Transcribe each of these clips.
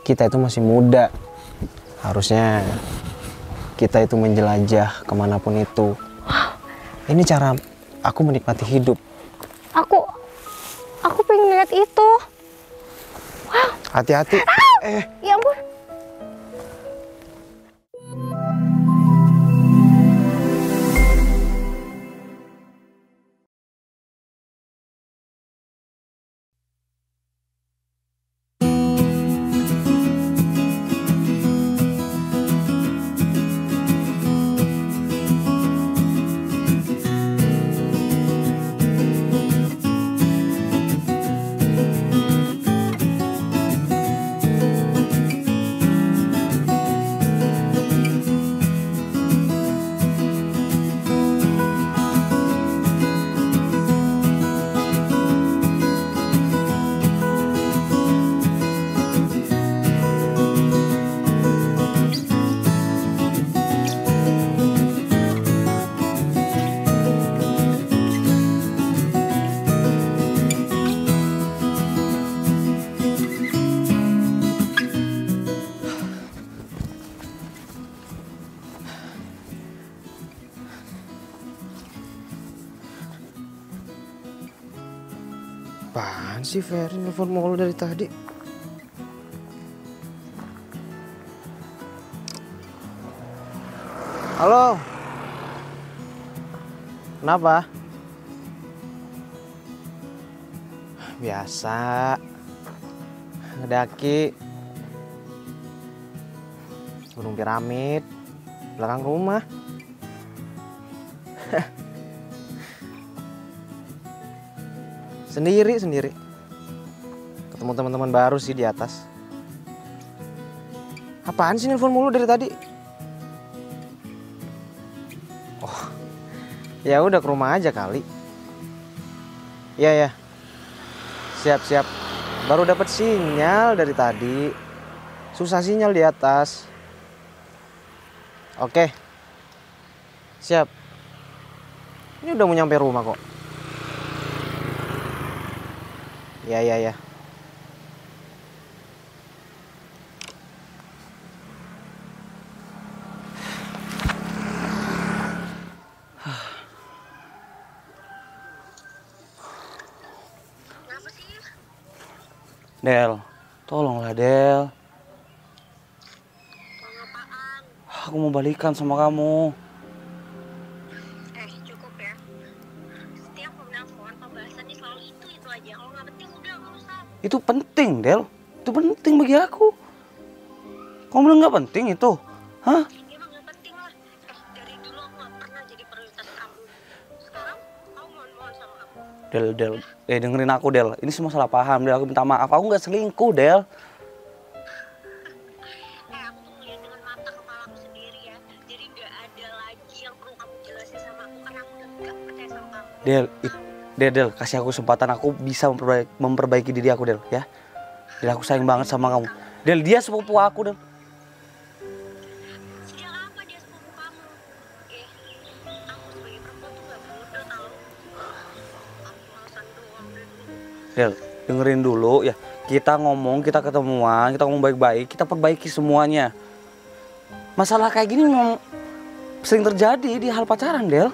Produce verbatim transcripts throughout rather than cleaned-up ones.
kita itu masih muda. Harusnya kita itu menjelajah kemanapun itu. Ini cara aku menikmati hidup. Aku, aku pengen lihat itu. Wow. Hati-hati. Ah! Eh, ya ampun. apaan sih Ferry nelfon mulu dari tadi? Halo? Kenapa? Biasa. Ngedaki Gunung Piramid belakang rumah. Sendiri, sendiri. Ketemu teman-teman baru sih di atas. Apaan sih nelfon mulu dari tadi? Oh, ya udah ke rumah aja kali. Iya ya. Siap, siap. Baru dapat sinyal dari tadi. Susah sinyal di atas. Oke. Siap. Ini udah mau nyampe rumah kok. Ya, ya, ya. Kenapa sih? Del, tolonglah Del. Tolong apaan? Aku mau balikan sama kamu. Eh, cukup ya. Setiap aku nelfon, pembahasannya selalu itu-itu aja. Kalau nggak penting, udah nggak usah. Itu penting, Del. Itu penting bagi aku. Kamu bilang nggak penting itu? Hah? Emang nggak penting lah. Eh, dari dulu aku nggak pernah jadi prioritas kamu. Sekarang, kamu mohon-mohon sama aku. Del, Del. Eh, dengerin aku, Del. Ini semua salah paham, Del. Aku minta maaf. Aku nggak selingkuh, Del. Eh, aku tuh ngeliat dengan mata kepala aku sendiri ya. Jadi nggak ada lagi yang perlu kamu jelasin sama aku. Karena aku udah nggak percaya sama kamu. Del, it, Del, Del. Kasih aku kesempatan. Aku bisa memperbaiki, memperbaiki diri aku, Del. Ya. Del, aku sayang banget sama kamu. Del, dia sepupu aku, Del. Sejak apa dia sepupu kamu? Eh, aku sebagai perempuan tuh nggak bodoh tau. Aku alasan doang dari dulu. Del, dengerin dulu ya. Kita ngomong, kita ketemuan, kita ngomong baik-baik, kita perbaiki semuanya. Masalah kayak gini memang sering terjadi di hal pacaran, Del.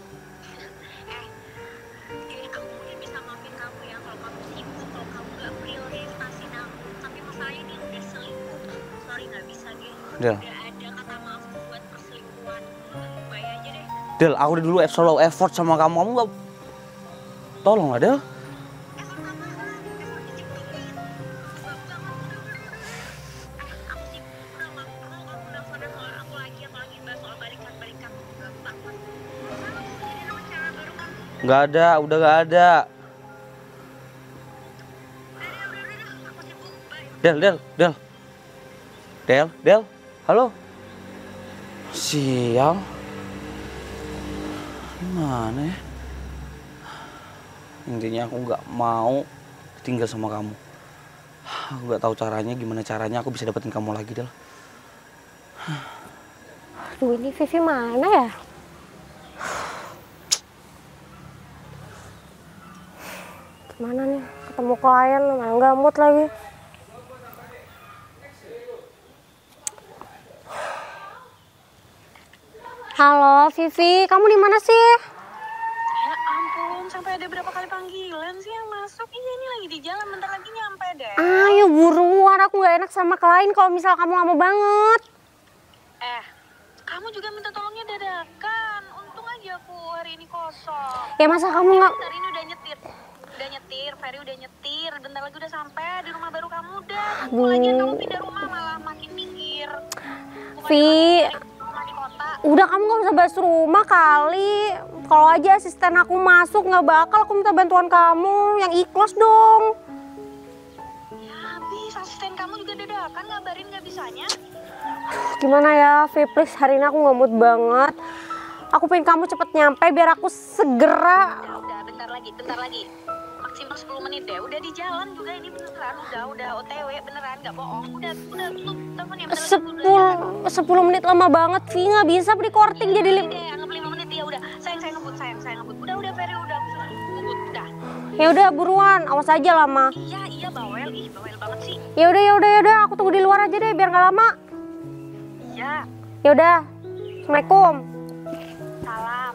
Eh, aku mungkin bisa maafin kamu ya kalau kamu sibuk, kalau kamu gak prioritasin aku. Tapi masalahnya ini udah selingkuh. Sorry gak bisa, Gil. Del. Udah ada kata maaf buat perselingkuhan. Lupain aja deh. Del, aku udah dulu selalu effort sama kamu, kamu gak... Tolong lah, Del. Effort apaan? Effort dicemburuin. Enggak, enggak, enggak, udah, udah, udah. Eh, aku sibuk. Udah gak perlu kamu nelfonin soal aku lagi. Apalagi bahas soal balikan-balikan. Gak banget. Sekarang aku jadi nama cewek baru kamu. Gak ada, udah gak ada. Udah, udah, udah, udah. Aku sibuk. Bye. Del, Del, Del. Del, Del. Halo. Sial. Gimana ya? Intinya aku gak mau tinggal sama kamu. Aku gak tahu caranya, gimana caranya aku bisa dapetin kamu lagi, Del. Aduh, ini Vivi mana ya? Gimana nih? Ketemu klien, mana nggak mood lagi. Halo, Vivi, kamu di mana sih? Ya ampun, sampai ada berapa kali panggilan sih yang masuk? Iya, ini lagi di jalan, bentar lagi nyampe deh. Ayo buruan, aku nggak enak sama klien kalau misal kamu lama banget. Eh, kamu juga minta tolongnya dadakan. Untung aja aku hari ini kosong. Ya masa kamu nggak... Bentar ini udah nyetir. Udah nyetir, Ferry udah nyetir. Bentar lagi udah sampai di rumah baru kamu udah. Tunggu lagi kamu pindah rumah malah makin minggir. Bukan Vi, rumah di kota. udah kamu nggak usah bahas rumah kali. Kalau aja asisten aku masuk nggak bakal aku minta bantuan kamu. Yang ikhlas dong. Ya habis, asisten kamu juga dadakan ngabarin nggak bisanya. Gimana ya, Vi, please hari ini aku nggak mood banget. Aku pengen kamu cepet nyampe biar aku segera. Udah, udah, bentar lagi, bentar lagi. Maksimal sepuluh menit deh. Udah di jalan juga ini beneran. Udah, udah O T W beneran, nggak bohong. Udah, udah, tutup teleponnya. Bentar lagi aku udah Sepuluh, nyampe. sepuluh menit lama banget, Vi, nggak bisa recording jadi Udah lim. deh, anggap lima menit ya udah. Sayang, sayang ngebut, sayang, sayang ngebut. Udah, udah, Ferry, udah. Aku suruh ngebut, udah. Ya udah buruan, awas aja lama. Iya, iya, bawel. Ih, bawel banget sih. Ya udah, ya udah, ya udah, aku tunggu di luar aja deh biar nggak lama. Iya, Ya udah, assalamualaikum. salam.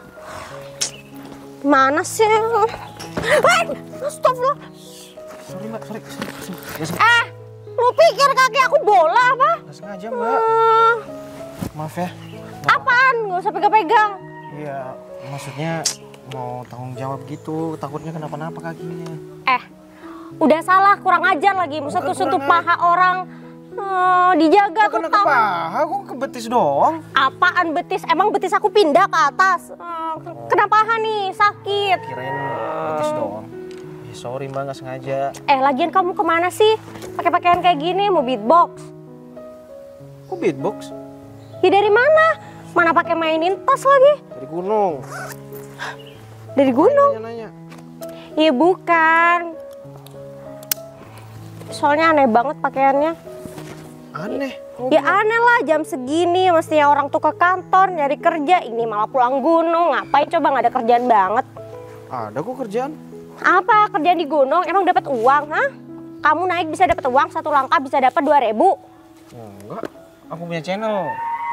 Mana sih? Wah, astagfirullah. Sorry mbak, sorry. sorry, sorry. Ya, sorry. Eh, lu pikir kaki aku bola apa? Nggak sengaja mbak. Eh, Maaf ya. apaan? Gak usah pegang-pegang. Iya, maksudnya mau tanggung jawab gitu. Takutnya kenapa-napa kakinya. Eh, udah salah, kurang ajar lagi. Bukan Sentuh-sentuh kurang paha orang. Eh, dijaga Nggak tuh kena ke tangan. paha, kok ke betis doang. Apaan betis? Emang betis aku pindah ke atas. Eh, kena paha nih, sakit. Kirain betis doang. Eh, sorry mbak, nggak sengaja. Eh, lagian kamu kemana sih? Pakai pakaian kayak gini, mau beatbox? Kok beatbox? Ya dari mana? Mana pakai mainin tas lagi? Dari gunung. Dari gunung? Nanya-nanya. Ya bukan. Soalnya aneh banget pakaiannya. Aneh. Kok Ya bilang? aneh lah, jam segini mestinya orang tuh ke kantor nyari kerja. Ini malah pulang gunung. Ngapain coba, nggak ada kerjaan banget. Ada kok kerjaan. Apa kerjaan di gunung? Emang dapat uang, hah? Kamu naik bisa dapat uang, satu langkah bisa dapat dua ribu. Enggak. Aku punya channel.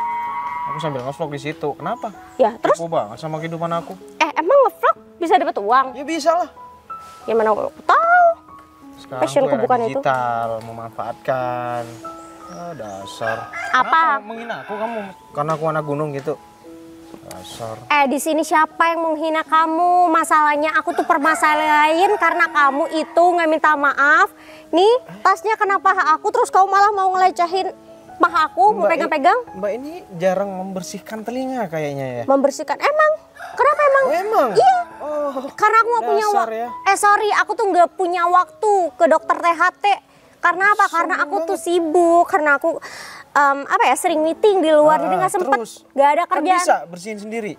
Aku sambil nge-vlog di situ. Kenapa? Ya terus, Kepo banget sama kehidupan aku. eh emang nge-vlog bisa dapat uang? Ya bisa lah. Ya mana aku tahu. Sekarang Passionku tuh era bukan itu. digital, memanfaatkan. Ah, dasar. Apa? Kenapa menghina aku kamu? Karena aku anak gunung gitu. Dasar. Eh di sini siapa yang menghina kamu? Masalahnya aku tuh permasalahin karena kamu itu nggak minta maaf. Nih tasnya kena paha aku terus kamu malah mau ngelecehin paha aku, mau Mbak, pegang-pegang, i- Mbak ini jarang membersihkan telinga kayaknya ya. membersihkan. Emang? Kenapa emang? Oh, emang? Iya. Oh, Karena aku nggak punya dasar waktu. ya. Eh sorry, aku tuh nggak punya waktu ke dokter T H T. Karena apa? Karena Sombong aku tuh banget. sibuk. Karena aku em, apa ya sering meeting di luar, jadi Ah, nggak sempet. terus? Nggak ada Kan kerjaan. bisa bersihin sendiri.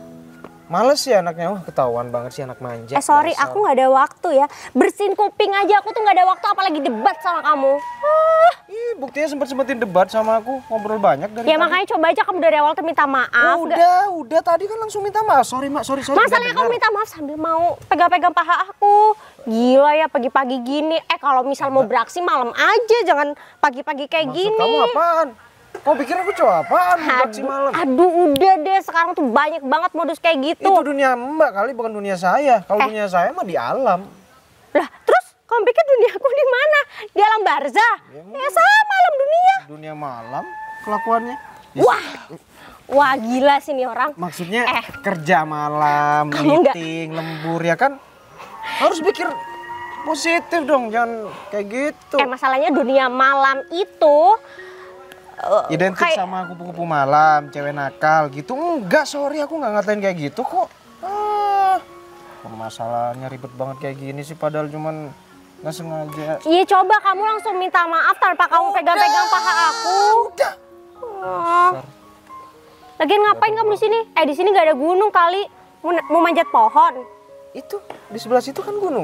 Males ya anaknya. Wah, ketahuan banget sih anak manja. Eh sorry, dasar. aku nggak ada waktu ya. Bersihin kuping aja aku tuh nggak ada waktu, apalagi debat sama kamu. Ah. Ih, buktinya sempet-sempetin debat sama aku. Ngobrol banyak dari Ya tadi. makanya coba aja kamu dari awal tuh minta maaf. Oh, Nggak- udah, udah tadi kan langsung minta maaf. Sorry, Mak. Sorry, sorry. Masalahnya nggak kamu dengar. minta maaf sambil mau pegang-pegang paha aku. Gila ya pagi-pagi gini. Eh kalau misal mau beraksi malam aja, jangan pagi-pagi kayak Maksud gini. kamu apaan? Kau pikir aku cowok apaan? Beraksi Aduh, malam. aduh udah deh, sekarang tuh banyak banget modus kayak gitu. Itu dunia Mbak kali, bukan dunia saya. Kalau Eh. dunia saya mah di alam. Lah terus kamu pikir duniaku di mana? Di alam barzah? Ya, Ya sama alam dunia. Dunia malam kelakuannya. Ya, Wah, wah gila sih nih orang. maksudnya Eh. kerja malam, Kamu nggak- meeting, lembur ya kan? Harus pikir positif dong, jangan kayak gitu. Eh masalahnya dunia malam itu eh, Identik kayak- sama kupu-kupu malam, cewek nakal gitu. Enggak, sorry aku nggak ngatain kayak gitu kok. Ah, masalahnya ribet banget kayak gini sih, padahal cuman nggak sengaja. Iya coba kamu langsung minta maaf tanpa kamu pegang-pegang paha aku. Udah. Oh. Lagian ngapain kamu di sini? Eh di sini nggak ada gunung kali. Mau, mau manjat pohon? Itu di sebelah situ kan gunung.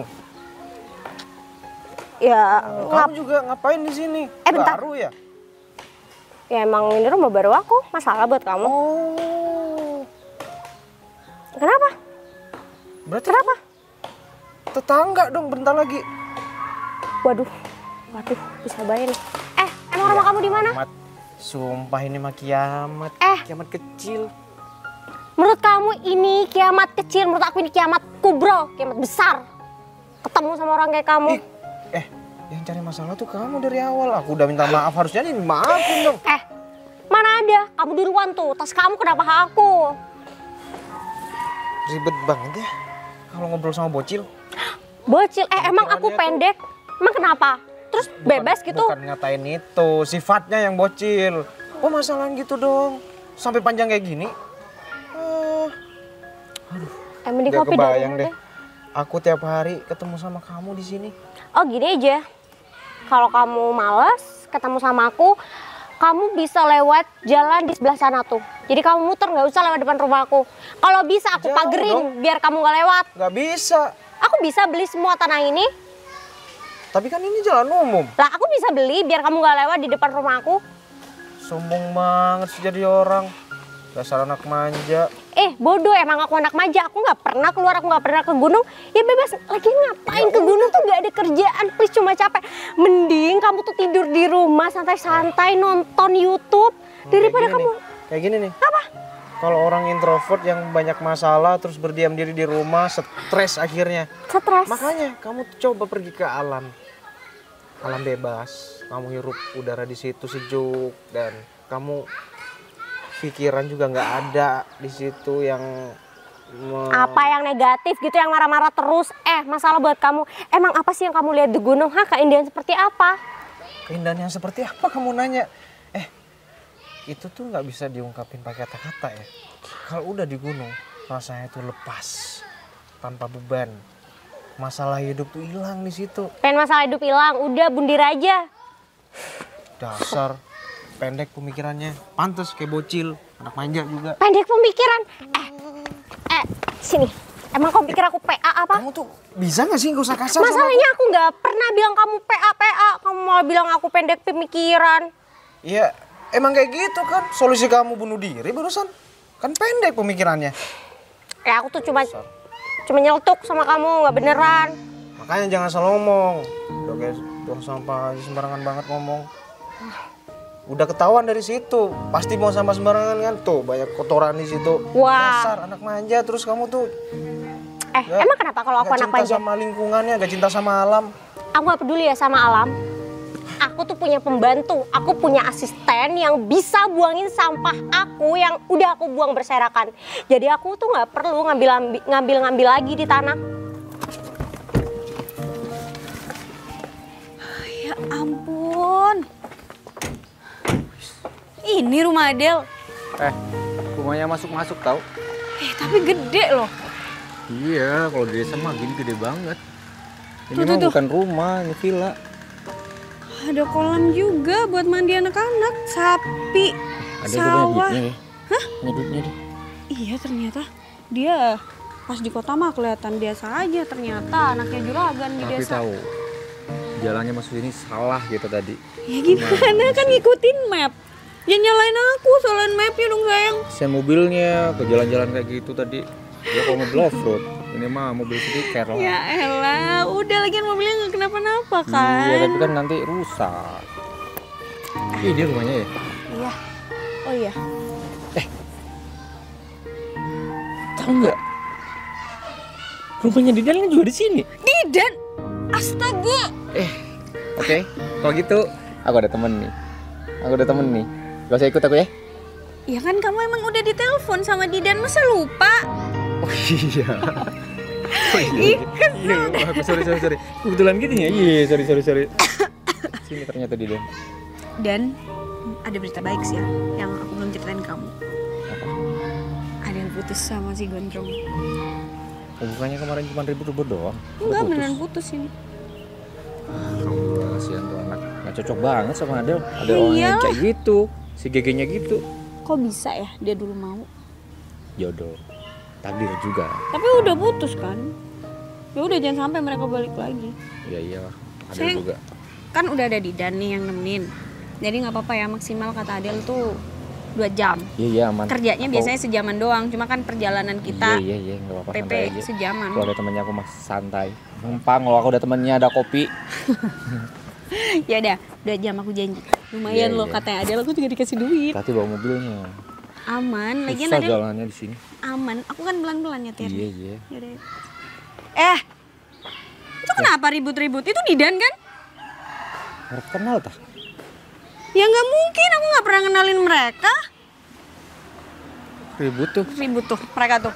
Ya, Kamu ngap. juga ngapain di sini? Eh, bentar. Baru ya? Ya emang ini rumah baru aku. Masalah buat kamu. Oh. Kenapa? Berarti Kenapa? tetangga dong bentar lagi. Waduh, waduh, bisa bayar nih. Eh, emang rumah kamu di mana? Kiamat. Sumpah ini mah kiamat. Eh. Kiamat kecil. Menurut kamu ini kiamat kecil, menurut aku ini kiamat kubro, kiamat besar. Ketemu sama orang kayak kamu. Ih, eh, yang cari masalah tuh kamu dari awal. Aku udah minta maaf, harusnya nih maafin dong. Eh, mana ada? Kamu duluan tuh, tas kamu kenapa ke aku? Ribet banget ya kalau ngobrol sama bocil. Bocil, eh emang aku Pikirannya pendek? Emang kenapa? Terus Bukan- bebas gitu? Bukan ngatain itu, sifatnya yang bocil. Oh masalah gitu dong, sampai panjang kayak gini. Ah, Eh, mending gak kopi dulu kebayang deh. Aku tiap hari ketemu sama kamu di sini. Oh gini aja, kalau kamu males ketemu sama aku, kamu bisa lewat jalan di sebelah sana tuh. Jadi kamu muter, nggak usah lewat depan rumah aku. Kalau bisa aku Jauh pagerin dong. biar kamu nggak lewat. Gak bisa, Aku bisa beli semua tanah ini. tapi kan ini jalan umum. Lah aku bisa beli biar kamu nggak lewat di depan rumah aku. Sombong banget sih jadi orang. Dasar anak manja. Eh bodoh, emang aku anak manja. Aku nggak pernah keluar, aku nggak pernah ke gunung. Ya bebas, lagi ngapain ke gunung tuh gak ada kerjaan. Please, cuma capek. Mending kamu tuh tidur di rumah santai-santai nonton YouTube daripada Kayak gini kamu. nih, Kayak gini nih. Apa? Kalau orang introvert yang banyak masalah terus berdiam diri di rumah, stres akhirnya. Stres. Makanya kamu tuh coba pergi ke alam. Alam bebas. Kamu hirup udara di situ sejuk dan kamu pikiran juga nggak ada di situ yang me- Apa yang negatif gitu, yang marah-marah terus. Eh, masalah buat kamu. Emang apa sih yang kamu lihat di gunung? Hah, keindahan seperti apa? Keindahan yang seperti apa kamu nanya? Eh, itu tuh nggak bisa diungkapin pakai kata-kata ya. Kalau udah di gunung, rasanya tuh lepas, tanpa beban. Masalah hidup tuh hilang di situ. Pengen masalah hidup hilang, udah bundir aja. Dasar pendek pemikirannya, pantes kayak bocil, anak manja juga. Pendek pemikiran. Eh, eh, sini. Emang kamu pikir aku P A apa? Kamu tuh bisa nggak sih nggak usah kasar sama aku? Masalahnya aku nggak pernah bilang kamu P A P A. Kamu malah bilang aku pendek pemikiran. Iya, emang kayak gitu kan. Solusi kamu bunuh diri barusan. Kan pendek pemikirannya. Eh, aku tuh cuma cuma nyeletuk sama kamu, nggak beneran. Makanya jangan salah ngomong. Udah kayak buang sampah aja sembarangan banget ngomong. Udah ketahuan dari situ. Pasti buang sampah sembarangan kan tuh, banyak kotoran di situ. Wah. Dasar anak manja terus kamu tuh Eh, Nggak- emang kenapa kalau aku nggak anak cinta manja? sama lingkungannya, gak cinta sama alam. Aku gak peduli ya sama alam. Aku tuh punya pembantu, aku punya asisten yang bisa buangin sampah aku yang udah aku buang berserakan. Jadi aku tuh nggak perlu ngambil ngambil ngambil lagi di tanah. Ya ampun. Ini rumah Adel. Eh, rumahnya masuk-masuk tau? Eh, tapi gede loh. Iya, kalau di desa mah gini gede banget. Ini Tuh, tuh, mah tuh. bukan rumah, ini villa. Ada kolam juga buat mandi anak-anak, sapi, Ada tuh banyak sawah. duitnya ya. Hah? Banyak duitnya deh. Iya, ternyata dia pas di kota mah kelihatan biasa aja, ternyata anaknya juragan di Tapi desa. tahu jalannya masuk sini salah gitu tadi. Ya gimana kan ngikutin map. Ya nyalain aku, soalnya mapnya dong sayang. Saya mobilnya ke jalan-jalan kayak gitu tadi. Dia kalau mobil off-road, ini mah mobil stiker lah. Ya elah, udah lagian mobilnya nggak kenapa-napa kan. Iya, tapi kan nanti rusak. Ih, dia rumahnya ya? Iya. Oh iya. Tahu nggak? Rumahnya Didan kan juga di sini. Didan, astaga. Oke, kalau gitu aku ada temen nih. Aku ada temen nih. Gak usah ikut aku ya? Ya kan kamu emang udah ditelepon sama Didan, masa lupa? Oh iya. Oh iya. Iya, aku sorry sorry sorry. Kebetulan gitu ya. Iya, sorry sorry sorry. Sini ternyata Didan. Dan ada berita baik sih ya, yang aku belum ceritain ke kamu. Ada yang putus sama si Gondrong. Oh, bukannya kemarin cuma ribut-ribut doang? Udah Enggak, putus. beneran putus ini. Alhamdulillah, kasihan tuh anak. Gak cocok banget sama Adel. Ada Ya orang yang iyalah. kayak gitu. Si gegenya gitu. Kok bisa ya dia dulu mau? Jodoh. Takdir juga. Tapi udah putus kan? Ya udah jangan sampai mereka balik lagi. Ya iyalah. Adel Sayang. juga. Kan udah ada Didan nih yang nemenin. Jadi nggak apa-apa ya, maksimal kata Adel tuh dua jam. Iya iya aman. Kerjanya Aku- biasanya sejaman doang, cuma kan perjalanan kita Iya iya iya nggak apa-apa P P santai aja. sejaman. Kalau ada temennya aku mah santai. Numpang loh, aku ada temennya, ada kopi. Ya udah, dua jam aku janji. Lumayan Iya, loh iya. katanya Adel, aku juga dikasih duit. Hati bawa mobilnya. Aman, lagian Susah ada jalannya di sini. aman. Aku kan pelan-pelan nyetir. Iya, iya. Yaudah. Eh, itu kenapa ribut-ribut? Itu Didan kan? Harus kenal tah. Ya nggak mungkin, aku nggak pernah kenalin mereka. Ribut tuh. Ribut tuh, mereka tuh.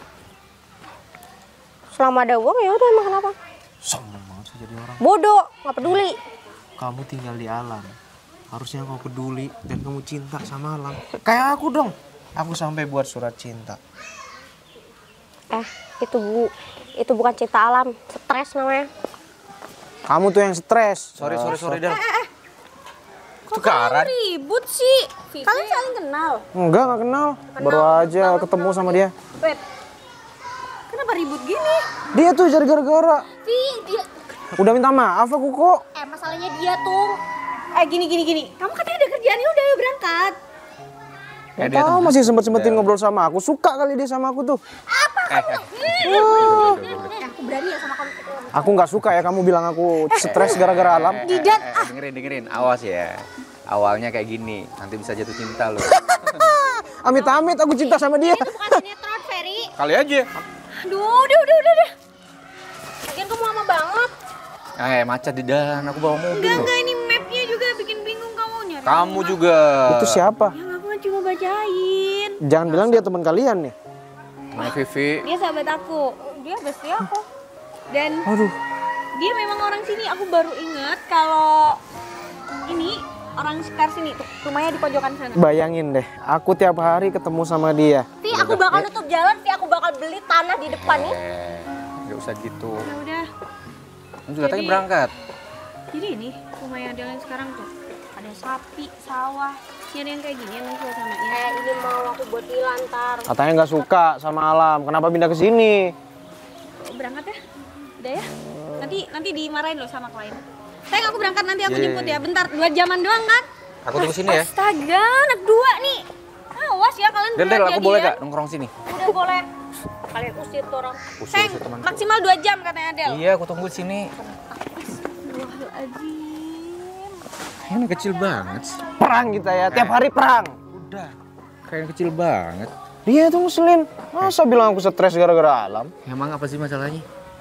Selama ada uang ya udah, emang kenapa? Sombong banget sih jadi orang. Bodoh, nggak peduli. Kamu tinggal di alam. Harusnya kau peduli dan kamu cinta sama alam. Kayak aku dong. Aku sampai buat surat cinta. Eh, itu bu, itu bukan cinta alam, stres namanya. Kamu tuh yang stres. Sorry, sorry, sorry, Del. Kok kalian ribut sih? Kalian saling kenal? Enggak, nggak kenal. Baru aja ketemu sama dia. Wait, kenapa ribut gini? Dia tuh jadi gara-gara. Vi, dia, Udah minta maaf aku kok. eh masalahnya dia tuh. Eh gini gini gini, kamu katanya ada kerjaan, ya udah ayo berangkat. Gak tahu masih sempet-sempetin ngobrol sama aku. Suka kali dia sama aku tuh. Eh, eh. Eh, aku berani ya sama kamu. Aku nggak suka ya kamu bilang aku stres gara-gara alam. Didan, Eh, eh, dengerin, dengerin. Awas ya. Awalnya kayak gini, nanti bisa jatuh cinta loh. Amit-amit aku cinta sama dia. itu bukan sinetron, Ferry. Kali aja. Aduh, udah, udah, udah, udah. Lagian kamu lama banget. Eh, macet di dan, aku bawa mobil Enggak loh. enggak, ini mapnya juga bikin bingung kamu nyari. Kamu juga. Itu siapa? Yang aku kan cuma bacain. Jangan bilang dia teman kalian nih. Nah, Vivi. Dia sahabat aku, dia bestie aku. Dan Aduh. dia memang orang sini. Aku baru inget kalau ini orang sekitar sini tuh, rumahnya di pojokan sana. Bayangin deh, aku tiap hari ketemu sama dia. Vi, aku bakal nutup jalan, Vi, aku bakal beli tanah di depan nih. Eh, nggak usah gitu. Ya udah. Kamu juga tadi Jadi- berangkat. Jadi ini rumah yang ada sekarang tuh ada sapi, sawah. Ini ada yang kayak gini yang suasananya. Eh, ini mau aku buat dilantar. Katanya nggak suka sama alam. Kenapa pindah ke sini? Berangkat ya? Udah ya? Nanti nanti dimarahin loh sama klien. Sayang, aku berangkat, nanti aku Iya, iya, jemput iya. ya. Bentar, dua jaman doang kan? Aku tunggu sini ya. Astaga, anak dua nih. Awas ya kalian Del, Del, berdua aku boleh jadian. gak nongkrong sini? Udah boleh. Kalian usir tuh orang. Usir, Sayang, usir temanku. maksimal dua jam katanya Del. Iya, aku tunggu di sini. Astagfirullahaladzim. Ini kecil banget sih. Perang kita ya, tiap hari perang. Udah. Kayak kecil banget. Dia tuh ngeselin. Masa bilang aku stres gara-gara alam? Emang apa sih masalahnya?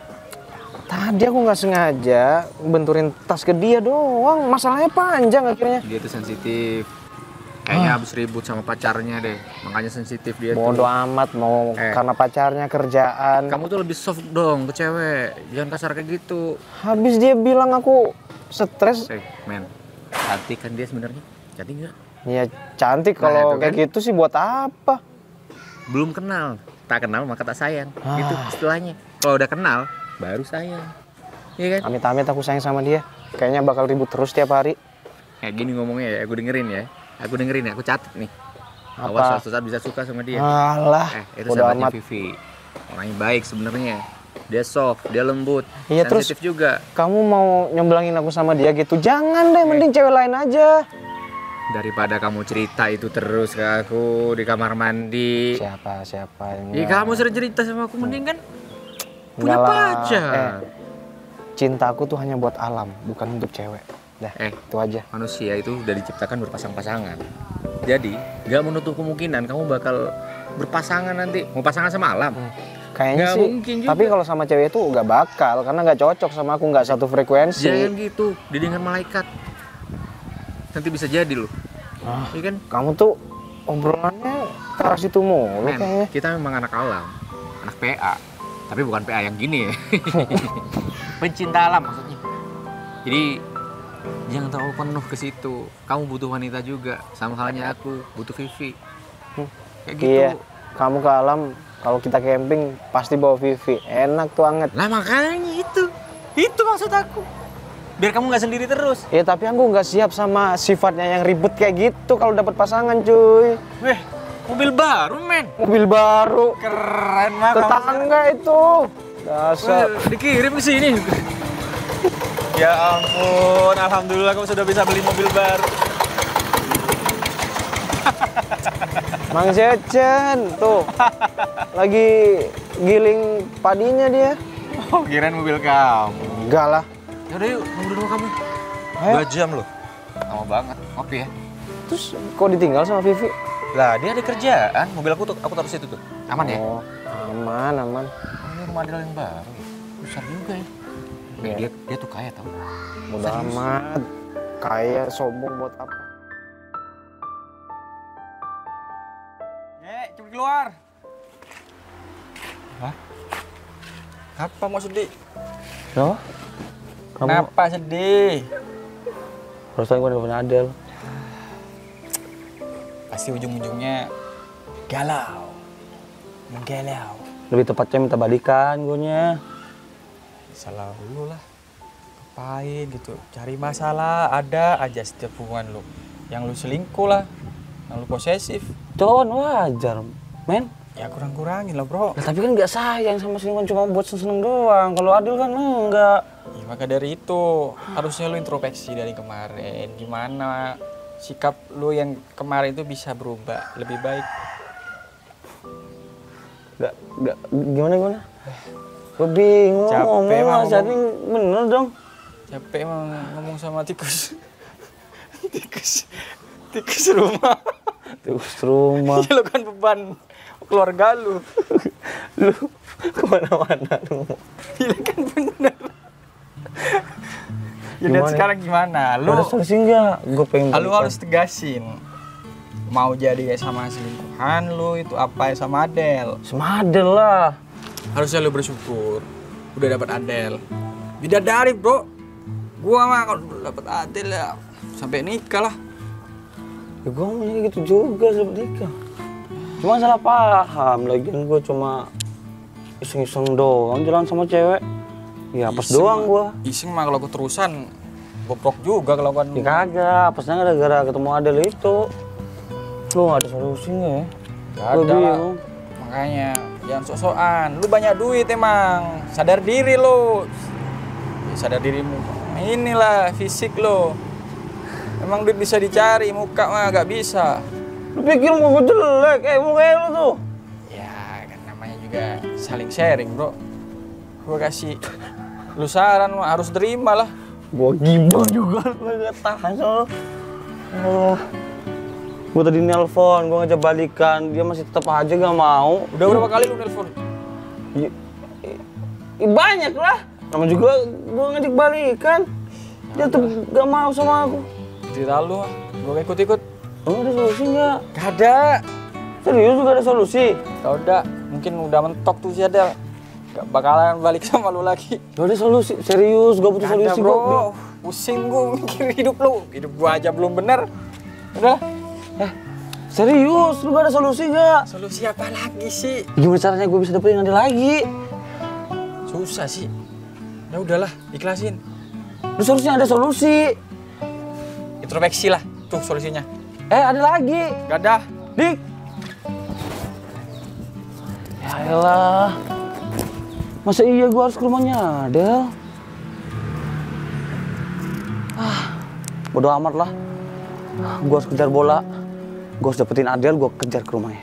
Tadi aku nggak sengaja benturin tas ke dia doang. Masalahnya panjang akhirnya. Dia tuh sensitif. Kayaknya habis ribut sama pacarnya deh. Makanya sensitif dia Bodoh tuh. amat mau Eh. karena pacarnya kerjaan. Kamu tuh lebih soft dong ke cewek. Jangan kasar kayak gitu. Habis dia bilang aku stres. Eh, men. Cantik kan dia sebenarnya? Cantik nggak? Ya cantik Nah, kalau itu kayak kan. gitu sih buat apa? Belum kenal. Tak kenal maka tak sayang. Ah. Gitu istilahnya. Kalau udah kenal, baru sayang. Iya kan? Amit-amit aku sayang sama dia. Kayaknya bakal ribut terus tiap hari. Kayak gini ngomongnya ya, aku dengerin ya. Aku dengerin ya, aku catat nih. Apa? Awas suatu saat bisa suka sama dia. Alah, Eh, itu udah sahabatnya amat. Vivi. Orangnya baik sebenarnya. Dia soft, dia lembut, Iya, terus- sensitif juga. Kamu mau nyomblangin aku sama dia gitu? Jangan deh, mending cewek lain aja. Daripada kamu cerita itu terus ke aku di kamar mandi. Siapa siapa yang Ya enggak? kamu sering cerita sama aku, mending kan punya Enggak lah. pacar. Eh, cintaku tuh hanya buat alam, bukan untuk cewek. Dah, Eh. itu aja. Manusia itu udah diciptakan berpasang-pasangan. Jadi, gak menutup kemungkinan kamu bakal berpasangan nanti. Mau pasangan sama alam. Kayaknya Nggak sih. mungkin juga. Tapi kalau sama cewek itu nggak bakal, karena nggak cocok sama aku, nggak satu frekuensi. Jangan gitu, didengar malaikat. Nanti bisa jadi loh. Ah, Iya kan? kamu tuh obrolannya ke arah situ mulu Men, kayaknya. kita memang anak alam, anak P A, tapi bukan P A yang gini ya. Pencinta alam maksudnya. Jadi jangan terlalu penuh ke situ. Kamu butuh wanita juga, sama halnya aku butuh Vivi. Kayak gitu. Iya, kamu ke alam, kalau kita camping pasti bawa Vivi. Enak tuh anget. Lah makanya itu, itu maksud aku. Biar kamu nggak sendiri terus. Ya tapi aku nggak siap sama sifatnya yang ribet kayak gitu kalau dapat pasangan, cuy. Weh, mobil baru men. Mobil baru, Keren banget. tetangga itu. Dasar. Dikirim ke sini. Ya ampun, alhamdulillah kamu sudah bisa beli mobil baru. Mang Cecen, tuh. Lagi giling padinya dia. Oh, kirain mobil kamu. Enggak lah. Yaudah yuk, nunggu di rumah kamu. Ayo. Dua jam loh. Lama banget, ngopi ya. Terus kok ditinggal sama Vivi? Lah, dia ada kerjaan. Mobil aku tuh, aku taruh situ tuh. Aman ya? Oh, aman, aman. Oh, ini rumah Adel yang baru ya? Besar juga ya. Eh, Iya. dia, dia tuh kaya tau. Udah amat. Kayak sombong buat apa? Eh, cepet keluar. Hah? Apa mau sedih? Yo, kamu Kenapa sedih? barusan gue nelfon Adel. Pasti ujung-ujungnya galau. Menggalau. Lebih tepatnya minta balikan gue nya. Salah lu lah. Ngapain gitu? Cari masalah ada aja setiap hubungan lu. Yang lu selingkuh lah. Yang lu posesif. Itu kan wajar, men. Ya kurang-kurangin lah bro. Nah, tapi kan nggak sayang sama selingkuhan, cuma buat seneng doang. Kalau Adel kan enggak. Ya, maka dari itu harusnya lu introspeksi dari kemarin. Gimana sikap lu yang kemarin itu bisa berubah lebih baik. Nggak, nggak, gimana gimana? Gue bingung Capek ngomong, emang Mas. Jadi ngomong. bener dong. Capek emang ngomong sama tikus. tikus. Tikus rumah. Terus rumah. Ya lu kan beban keluarga lu. Lu kemana-mana lu. Iya kan bener. Ya dan Gimana? sekarang gimana? Lu Lu ada solusi nggak? Gue pengen lu balikan. harus tegasin. Mau jadi kayak sama selingkuhan lu itu apa ya sama Adel. Sama Adel lah. Harusnya lu bersyukur udah dapat Adel. Bidadari, Bro. Gua mah kalau dapat Adel ya sampai nikah lah. Ya gue ngomongnya gitu juga sebab nikah. Cuma salah paham, lagian gue cuma iseng-iseng doang jalan sama cewek. Ya pas Iseng doang mah- gue. Iseng mah kalau keterusan bobrok juga kalau kan. Ya kagak, pasnya gara-gara ketemu Adel itu. Lu gak ada solusi nggak ya? Gak Gua ada lah. bingung. Makanya jangan sok-sokan. Lu banyak duit emang. Sadar diri lu. Ya, sadar dirimu. Inilah fisik lu. Emang duit bisa dicari, muka mah gak bisa. Lu pikir mau gue jelek, eh mau kayak lu tuh. Ya kan namanya juga saling sharing bro. Gue kasih lu saran mah harus terima lah. Gue gibah juga, gue gak tahan soalnya. Oh. Gue tadi nelpon, gue ngajak balikan, dia masih tetap aja gak mau. Udah berapa kali lu nelpon? Ya, i- i- banyak lah. Nama juga gue ngajak balikan. Dia tetap gak mau sama aku. Cerita lu, gue ikut-ikut. Lu ada solusi nggak? Gak ada. Serius juga ada solusi? Gak udah, mungkin udah mentok tuh si Adel. Gak bakalan balik sama lu lagi. Gak ada solusi, serius gue butuh Gak ada solusi bro. gua. Pusing gue mikir hidup lu. Hidup gue aja belum bener. Udah. Eh, serius, lu gak ada solusi nggak? Solusi apa lagi sih? Gimana caranya gue bisa dapetin Adel lagi? Susah sih. Ya udahlah, ikhlasin. Lu seharusnya ada solusi. Introspeksi lah, tuh solusinya. Eh, ada lagi. Gak ada. Dik. Ya elah. Masa iya gua harus ke rumahnya Adel? Ah, bodo amat lah. Gua harus kejar bola. Gua harus dapetin Adel, gua kejar ke rumahnya.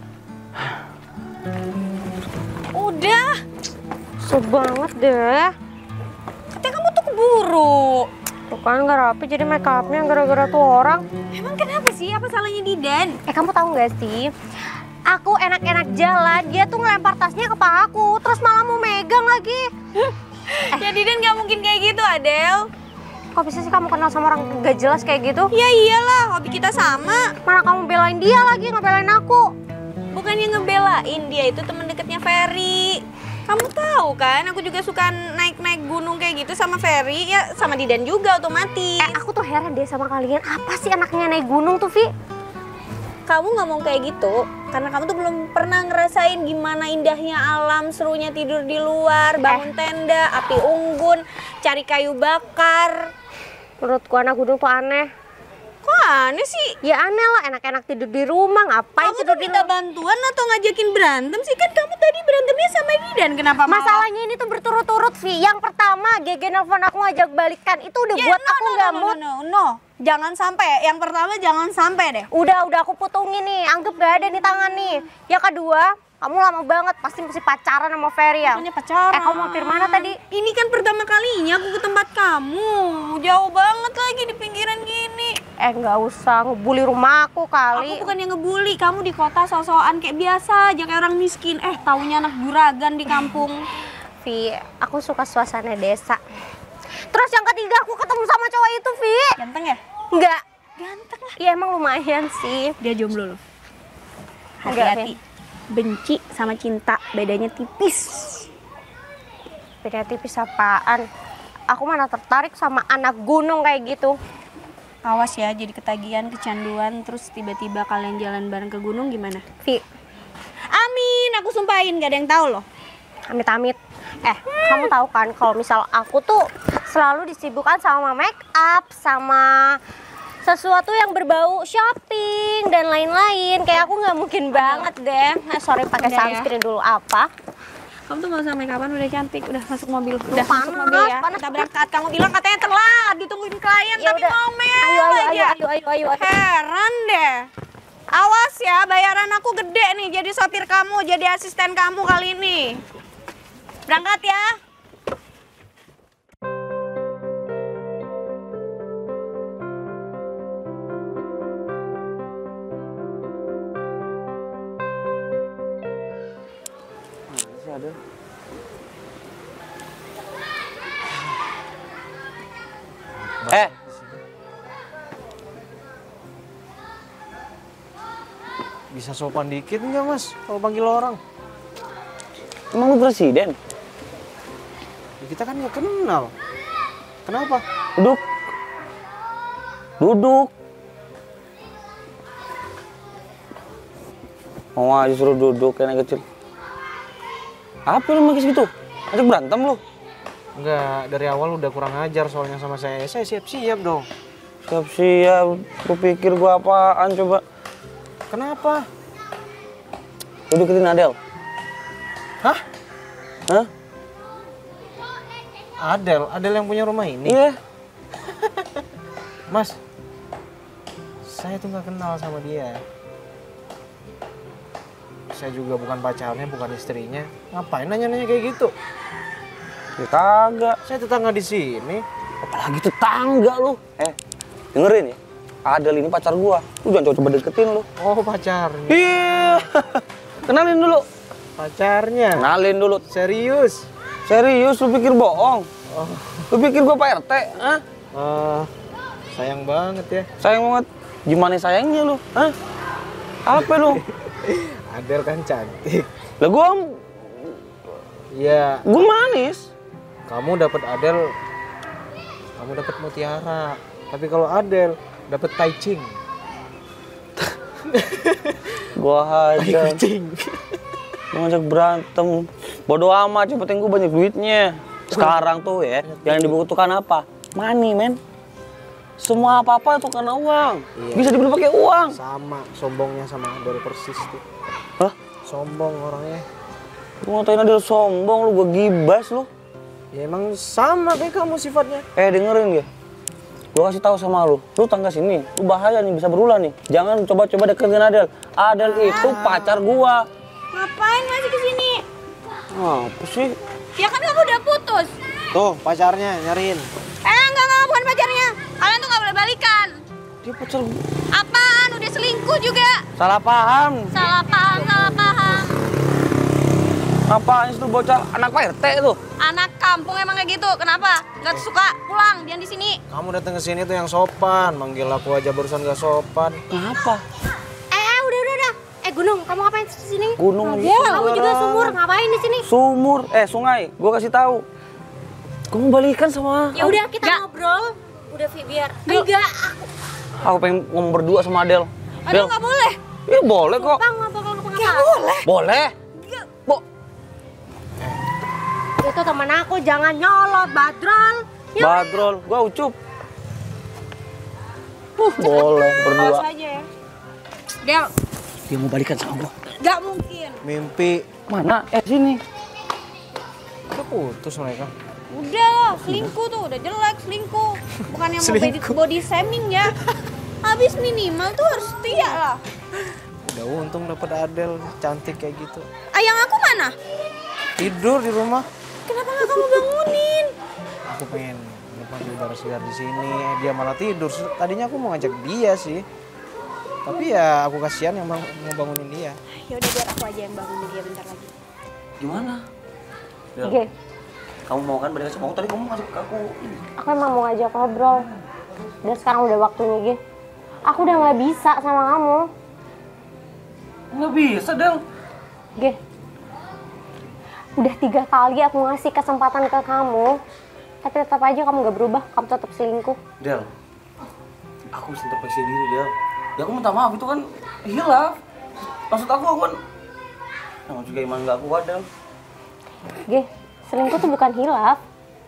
Udah. Susah banget deh. Katanya kamu tuh keburu. Tuh kan nggak rapi jadi make upnya gara-gara tuh orang. Emang kenapa sih? Apa salahnya Didan? Eh kamu tahu nggak sih? Aku enak-enak jalan, dia tuh ngelempar tasnya ke pahaku, terus malah mau megang lagi. Ya Didan nggak mungkin kayak gitu, Adel. Kok bisa sih kamu kenal sama orang gak jelas kayak gitu? Ya iyalah, hobi kita sama. Mana kamu belain dia lagi, ngebelain aku. Bukannya ngebelain, dia itu teman dekatnya Ferry. Kamu tahu kan, aku juga suka naik-naik gunung kayak gitu sama Ferry, ya sama Didan juga otomatis. Eh aku tuh heran deh sama kalian, apa sih anaknya naik gunung tuh, Vi? Kamu ngomong kayak gitu karena kamu tuh belum pernah ngerasain gimana indahnya alam, serunya tidur di luar, bangun tenda, api unggun, cari kayu bakar. Menurutku anak gunung tuh aneh. Kok aneh sih? Ya aneh lah, enak-enak tidur di rumah, ngapain Kamu tidur tuh di minta rumah? bantuan atau ngajakin berantem sih? Kan kamu tadi berantemnya sama Didan, kenapa malah? Masalahnya ini tuh berturut-turut, Vi. Yang pertama, Gege nelfon aku ngajak balikan, itu udah Ya, buat no, aku no, nggak no, mood. no, no, no. Jangan sampai, yang pertama jangan sampai deh. Udah, udah aku putungin nih, anggap gak ada nih tangan nih. Yang kedua, kamu lama banget, pasti masih pacaran sama Ferry ya? Bukannya pacaran. Eh, kamu mampir mana tadi? Ini kan pertama kalinya aku ke tempat kamu. Jauh banget lagi di pinggiran gini. Eh nggak usah ngebully rumah aku kali. Aku bukan yang ngebully, kamu di kota sosokan kayak biasa aja kayak orang miskin. Eh, taunya anak juragan di kampung. Vi, aku suka suasana desa. Terus yang ketiga aku ketemu sama cowok itu, Vi. Ganteng ya? Enggak. Ganteng lah. Iya emang lumayan sih. Dia jomblo loh. Enggak, Hati-hati. Benci sama cinta bedanya tipis. Beda tipis apaan? Aku mana tertarik sama anak gunung kayak gitu. Awas ya, jadi ketagihan, kecanduan, terus tiba-tiba kalian jalan bareng ke gunung gimana? Vi, Amin, aku sumpahin, gak ada yang tahu loh. amit-amit. Eh, kamu tahu kan kalau misal aku tuh selalu disibukkan sama make up, sama sesuatu yang berbau shopping dan lain-lain. Kayak aku nggak mungkin banget deh. Nah, sorry pakai Udah ya. sunscreen dulu apa? Kamu tuh gak usah make upan, udah cantik, udah masuk mobil. Udah panas, masuk mobil ya. panas. Kita berangkat. Kamu bilang katanya telat, ditungguin klien Ya tapi udah. ngomel Ayo, ayo, aja. ayo, ayo, ayo, ayo, ayo. Heran deh. Awas ya, bayaran aku gede nih jadi sopir kamu, jadi asisten kamu kali ini. Berangkat ya. Masih ada. Eh, Bisa sopan dikit nggak mas kalau panggil orang? emang lu presiden? Ya, kita kan nggak kenal. Kenapa? Duduk. Duduk. Mau aja suruh duduk kayak anak kecil. Apa lu makis gitu? Ajak berantem lu? Enggak, dari awal udah kurang ajar soalnya sama saya. Saya siap-siap dong. Siap-siap. Lu pikir gua apaan coba? Kenapa? Lu deketin Adel? Hah? Hah? Adel? Adel yang punya rumah ini? Iya. Mas, saya tuh nggak kenal sama dia. Saya juga bukan pacarnya, bukan istrinya. Ngapain nanya-nanya kayak gitu? Ya kagak. Saya tetangga di sini. Apalagi tetangga lu. Eh, dengerin ya. Adel ini pacar gua. Lu jangan coba-coba deketin lu. Oh, pacarnya. Iya. Kenalin dulu. Pacarnya. Kenalin dulu. Serius? Serius lu pikir bohong? Oh, Lu pikir gua Pak R T? Hah? ah, sayang banget ya. Sayang banget. Gimana sayangnya lu? Hah? Apa lu? Adel kan cantik. Lah gua Iya, gua manis. kamu dapat Adel, kamu dapat mutiara. Tapi kalau Adel dapat tai ching. Gua Tai hajar. kucing. Gua ngajak berantem. Bodoh amat, yang penting gua banyak duitnya. Sekarang tuh ya, yang dibutuhkan apa? Money, men. Semua apa-apa itu karena uang. Iya. Bisa dibeli pakai uang. Sama sombongnya sama Adel persis tuh. Hah? Sombong orangnya. Lu ngatain Adel sombong, lu gua gibas lu. Ya emang sama kayak kamu sifatnya. Eh dengerin ya. Gua kasih tahu sama lu, lu tangga sini, lu bahaya nih, bisa berulang nih. Jangan coba-coba deketin Adel. Adel itu pacar gua. Ngapain masih kesini? Apa sih? Ya kan kamu udah putus. Tuh pacarnya nyariin. Eh enggak, enggak, bukan pacarnya. Kalian tuh gak boleh balikan. Dia pacar gua. Apaan? Udah selingkuh juga. Salah paham. Salah paham, salah paham. Apaan sih tuh bocah anak Pak R T tuh? Anak kampung emang kayak gitu. Kenapa? Gak suka pulang, jangan di sini. Kamu datang ke sini tuh yang sopan. Manggil aku aja barusan gak sopan. Kenapa? Eh, eh, udah, udah, udah. Eh, Gunung, kamu ngapain di sini? Gunung Ya, kamu juga sumur, ngapain di sini? Sumur, eh sungai. Gua kasih tahu. Gua mau balikan sama. Ya udah kita Nggak. ngobrol. Udah Vi, biar. Enggak, Aku pengen ngomong berdua sama Adel. Aduh, nggak boleh. Iya boleh kok. Bang, nggak bakal ngapa-ngapa. Nggak boleh. Boleh. Bo, Itu teman aku, jangan nyolot, Badrol. Ya, Badrol, gua ucup. Uh, boleh berdua. Awas aja ya. Del, Dia mau balikan sama gua. nggak mungkin. Mimpi. Mana? Eh sini. Udah putus mereka. Udah loh, selingkuh tuh, udah jelek selingkuh. Bukan yang mau body, Selingkuh. body shaming ya. Habis minimal tuh harus setia lah. Udah untung dapat Adel cantik kayak gitu. Ayang aku mana? Tidur di rumah. Kenapa nggak kamu bangunin? Aku pengen nikmati udara segar di sini. Dia malah tidur. Tadinya aku mau ngajak dia sih. Tapi ya aku kasihan yang bang mau bangunin dia. Ya udah biar aku aja yang bangunin dia bentar lagi. Gimana? Del, Ge, kamu mau kan balik sama aku? Tadi kamu ngajak aku ini. aku emang mau ngajak ngobrol. Dan sekarang udah waktunya, Ge. Aku udah nggak bisa sama kamu. Nggak bisa, Del. Ge, udah tiga kali aku ngasih kesempatan ke kamu, tapi tetap aja kamu nggak berubah. Kamu tetap selingkuh. Del, aku bisa terpaksa diri, Del. Ya aku minta maaf, itu kan hilaf. Maksud aku, aku kan kamu juga iman nggak kuat, Del. Ge, selingkuh tuh bukan hilaf.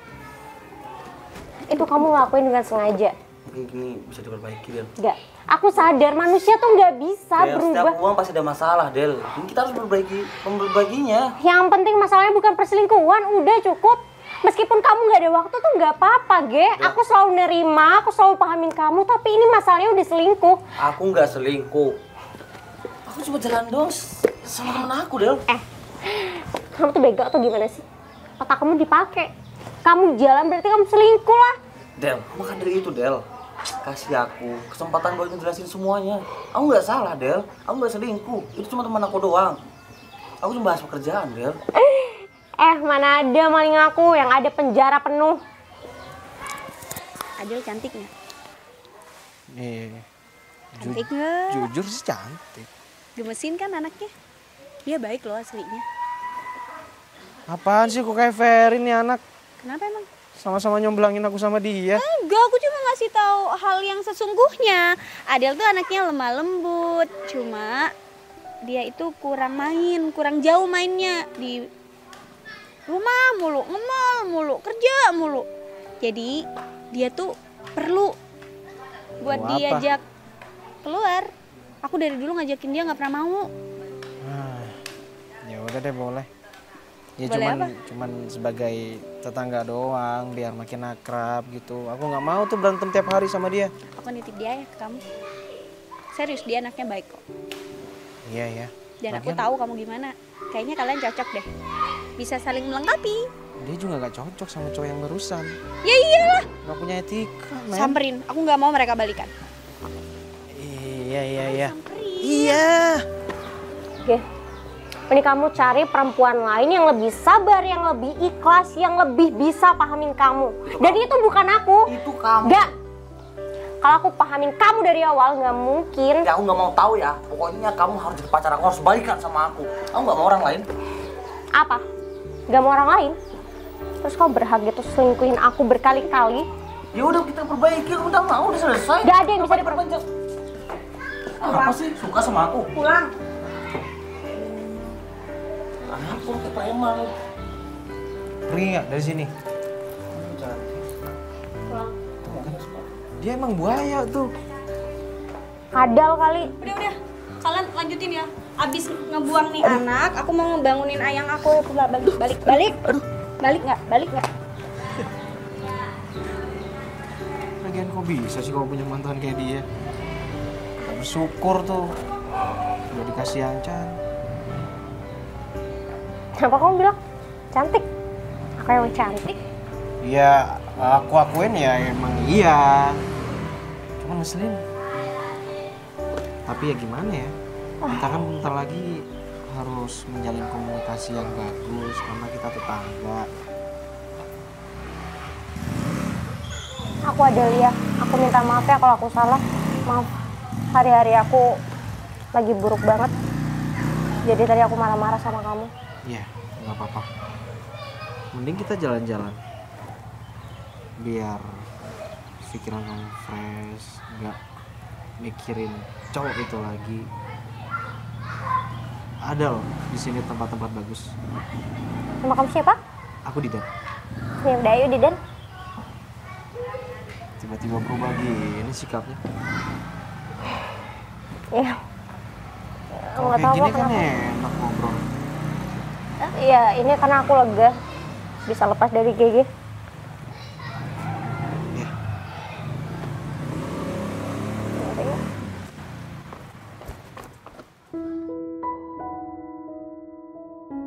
Itu kamu ngelakuin dengan sengaja. Mungkin gini bisa diperbaiki, Del. Enggak. Aku sadar manusia tuh nggak bisa Del, berubah. setiap uang pasti ada masalah, Del. Ini kita harus memperbaiki, memperbaikinya. Yang penting masalahnya bukan perselingkuhan, udah cukup. Meskipun kamu nggak ada waktu tuh nggak apa-apa, Ge. Aku selalu nerima, aku selalu pahamin kamu, tapi ini masalahnya udah selingkuh. Aku nggak selingkuh. Aku cuma jalan doang sama temen aku, Del. Eh, kamu tuh bego atau gimana sih? Otak kamu dipakai. Kamu jalan berarti kamu selingkuh lah. Del, maka dari itu, Del. Kasih aku kesempatan buat ngejelasin semuanya. Aku nggak salah, Del. Aku nggak selingkuh. Itu cuma teman aku doang. Aku cuma bahas pekerjaan, Del. Eh, mana ada maling aku yang ada penjara penuh. Adel cantik nggak? Nih, ju- Cantik nggak? jujur sih cantik. Gemesin kan anaknya? Dia baik loh aslinya. Apaan sih kok kayak Ferry nih anak? Kenapa emang? Sama-sama nyomblangin aku sama dia. Enggak, aku cuma ngasih tahu hal yang sesungguhnya. Adel tuh anaknya lemah lembut, cuma dia itu kurang main, kurang jauh mainnya di rumah mulu, ngemol mulu, kerja mulu. Jadi dia tuh perlu buat Mau apa? diajak keluar. Aku dari dulu ngajakin dia nggak pernah mau. Ah, ya udah deh boleh. Ya Boleh cuman apa? cuman sebagai tetangga doang biar makin akrab gitu. Aku nggak mau tuh berantem tiap hari sama dia. Aku nitip dia ya ke kamu. Serius, dia anaknya baik kok. Iya ya. Dan aku Lagian tahu kamu gimana. Kayaknya kalian cocok deh. Bisa saling melengkapi. dia juga nggak cocok sama cowok yang barusan. Ya iyalah. Nggak punya etika, men. Samperin. Aku nggak mau mereka balikan. Iya iya iya. Samperin. Iya. Oke. Ini kamu cari perempuan lain yang lebih sabar, yang lebih ikhlas, yang lebih bisa pahamin kamu. Dan itu bukan aku. Itu kamu. Enggak. Kalau aku pahamin kamu dari awal, nggak mungkin. Ya aku nggak mau tahu ya. Pokoknya kamu harus jadi pacar aku, harus balikan sama aku. Aku nggak mau orang lain. Apa? Nggak mau orang lain? Terus kamu berhak gitu selingkuhin aku berkali-kali? Ya udah kita perbaiki, aku udah mau, udah selesai. Nggak ada yang bisa diperbaiki. Ah, apa sih suka sama aku? Pulang. Aku kayak preman. Pergi nggak dari sini? Pulang. Dia emang buaya tuh. Kadal kali. Udah udah. Kalian lanjutin ya. Abis ngebuang nih anak, aku mau ngebangunin ayang aku. Balik balik balik. Aduh. Balik nggak? Balik nggak? Lagian kok bisa sih kalau punya mantan kayak dia? Bersyukur tuh. Udah dikasih yang cantik. Kenapa kamu bilang cantik? Aku yang cantik. Ya aku akuin ya emang iya. Cuman ngeselin. Tapi ya gimana ya? Kita kan bentar lagi harus menjalin komunikasi yang bagus karena kita tetangga. Aku Adelia, aku minta maaf ya kalau aku salah. Maaf, hari-hari aku lagi buruk banget. Jadi tadi aku marah-marah sama kamu. Iya, nggak apa-apa. Mending kita jalan-jalan. Biar pikiran kamu fresh, nggak mikirin cowok itu lagi. Ada loh di sini tempat-tempat bagus. Nama kamu siapa? Aku Didan. Ya udah, ayo Didan. Tiba-tiba berubah gini sikapnya. Iya. Kalau Nggak kayak tahu gini kok kan kenapa. enak ngobrol. Iya, ini karena aku lega. Bisa lepas dari G G. Ya. Yaudah, yuk.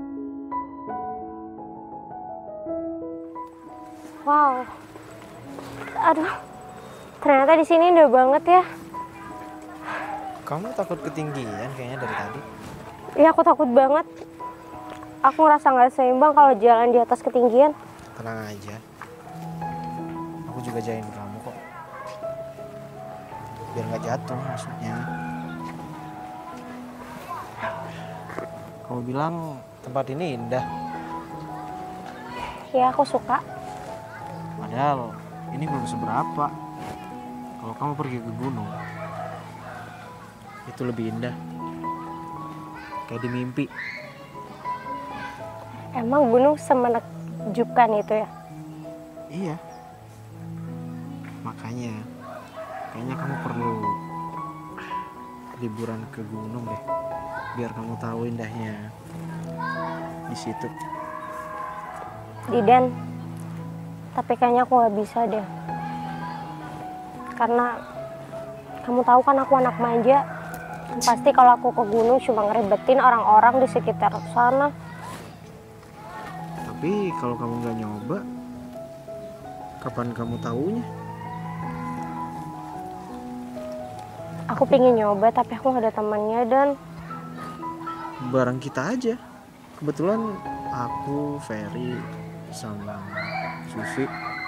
Wow. Aduh, ternyata di sini indah banget ya. Kamu takut ketinggian kayaknya dari tadi. Iya, aku takut banget. Aku ngerasa nggak seimbang kalau jalan di atas ketinggian. Tenang aja. Aku juga jagain kamu kok. Biar nggak jatuh maksudnya. Kamu bilang tempat ini indah. Ya, aku suka. Padahal ini belum seberapa. Kalau kamu pergi ke gunung, itu lebih indah. Kayak di mimpi. Emang gunung semenakjubkan itu ya? Iya. Makanya, kayaknya kamu perlu liburan ke gunung deh. Biar kamu tahu indahnya di situ. Didan, tapi kayaknya aku nggak bisa deh. Karena kamu tahu kan aku anak manja. Pasti kalau aku ke gunung cuma ngeribetin orang-orang di sekitar sana. Tapi kalau kamu nggak nyoba, kapan kamu taunya? Aku pengen nyoba tapi aku nggak ada temannya dan Bareng kita aja. Kebetulan aku, Ferry, sama Sufi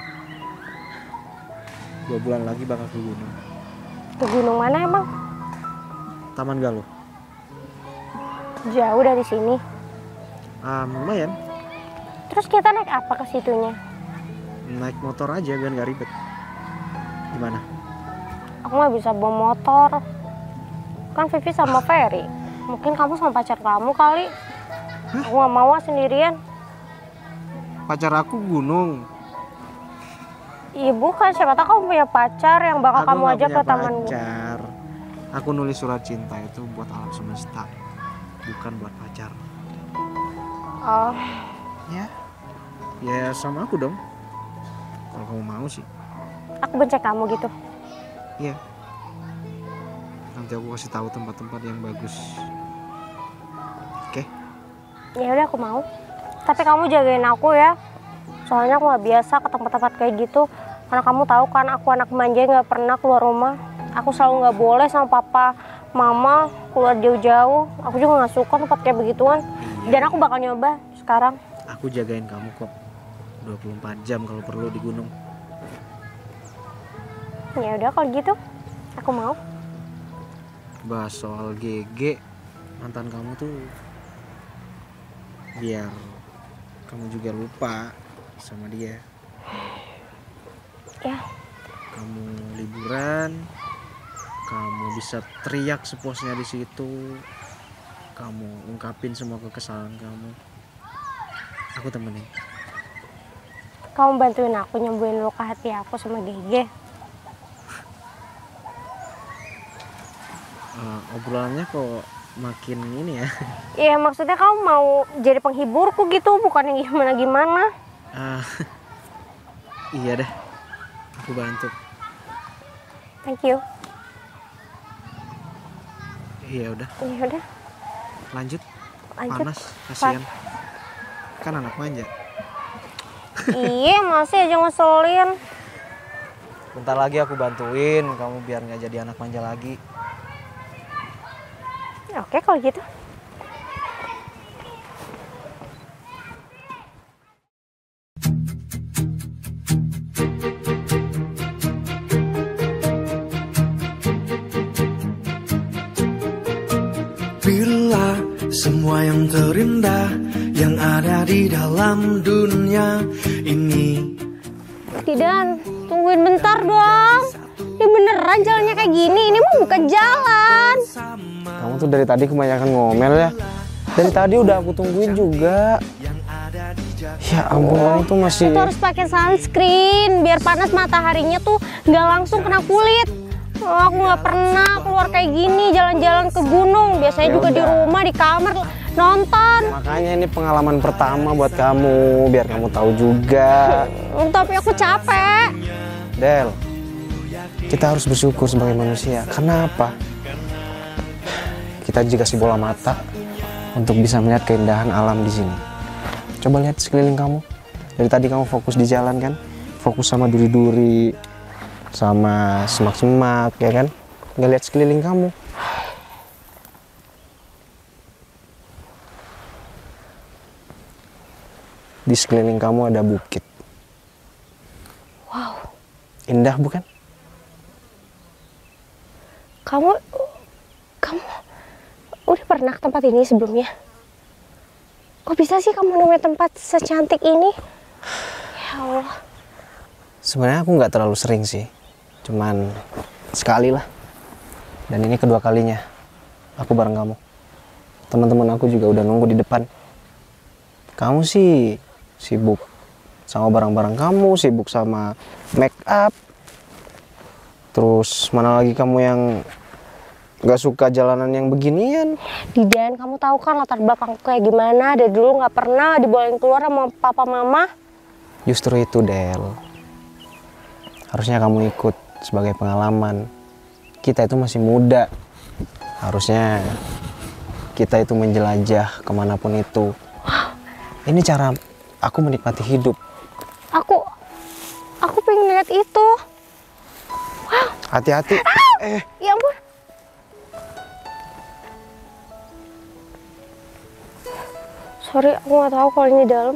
dua bulan lagi bakal ke gunung. ke gunung mana emang? Taman Galuh. Jauh dari sini. Ah, lumayan. Terus kita naik apa ke situnya? Naik motor aja biar nggak ribet. Gimana? Aku nggak bisa bawa motor. Kan Vivi sama Ferry. Mungkin kamu sama pacar kamu kali. Hah? Aku nggak mau sendirian. Pacar aku gunung. Iya bukan, siapa tahu kamu punya pacar yang bakal Aku kamu nggak ajak punya ke taman. pacar. Aku nulis surat cinta itu buat alam semesta, bukan buat pacar. Oh, Ya, ya sama aku dong. Kalau kamu mau sih. aku benci kamu gitu. Iya. Nanti aku kasih tahu tempat-tempat yang bagus. Oke? Ya udah aku mau. Tapi kamu jagain aku ya. Soalnya aku nggak biasa ke tempat-tempat kayak gitu. Karena kamu tahu kan aku anak manja nggak pernah keluar rumah. Aku selalu nggak boleh sama papa, mama keluar jauh-jauh. Aku juga nggak suka tempat kayak begituan. Iya. Dan aku bakal nyoba sekarang. Aku jagain kamu kok. dua puluh empat jam kalau perlu di gunung. Ya udah kalau gitu, aku mau. Bahas soal G G, mantan kamu tuh biar kamu juga lupa sama dia. Ya. Kamu liburan, kamu bisa teriak sepuasnya di situ. Kamu ungkapin semua kekesalan kamu. Aku temenin. Kamu bantuin aku nyembuhin luka hati aku sama G G. Uh, obrolannya kok makin ini ya. Iya maksudnya kamu mau jadi penghiburku gitu, bukan yang gimana-gimana. Uh, iya deh, aku bantu. Thank you. Iya udah, Ya udah, lanjut. lanjut. Panas, kasihan. Kan anak manja. Iya masih aja ngeselin. Bentar lagi aku bantuin kamu biar nggak jadi anak manja lagi. Oke kalau gitu. Bila semua yang terindah yang ada di dalam dunia ini. Didan, tungguin bentar dong. Ini beneran jalannya kayak gini, ini mah bukan jalan. Kamu tuh dari tadi kebanyakan ngomel ya. Dari tadi udah aku tungguin juga. Ya ampun, kamu tuh masih... Itu harus pakai sunscreen biar panas mataharinya tuh nggak langsung kena kulit. Oh, aku nggak pernah keluar kayak gini jalan-jalan ke gunung. Biasanya Ya juga udah. di rumah di kamar nonton. Makanya ini pengalaman pertama buat kamu, biar kamu tahu juga. Hmm, Tapi aku capek. Del, kita harus bersyukur sebagai manusia. Karena apa? Kita dikasih bola mata untuk bisa melihat keindahan alam di sini. Coba lihat sekeliling kamu. Dari tadi kamu fokus di jalan kan? Fokus sama duri-duri, sama semak-semak, ya kan? Nggak lihat sekeliling kamu. Di sekeliling kamu ada bukit. Wow. Indah bukan? Kamu, kamu udah pernah ke tempat ini sebelumnya? Kok bisa sih kamu nemuin tempat secantik ini? Ya Allah. Sebenarnya aku nggak terlalu sering sih, cuman sekali lah. Dan ini kedua kalinya aku bareng kamu. Teman-teman aku juga udah nunggu di depan. Kamu sih sibuk sama barang-barang kamu, sibuk sama make up. Terus mana lagi kamu yang nggak suka jalanan yang beginian? Didan, kamu tahu kan latar belakangku kayak gimana? Dari dulu nggak pernah dibolehin keluar sama papa mama. Justru itu, Del. Harusnya kamu ikut sebagai pengalaman. Kita itu masih muda. Harusnya kita itu menjelajah kemanapun itu. Ini cara aku menikmati hidup. Aku, aku pengen lihat itu. Wow. Hati-hati. Ah! Eh, Ya ampun. Sorry, aku nggak tahu kalau ini dalam.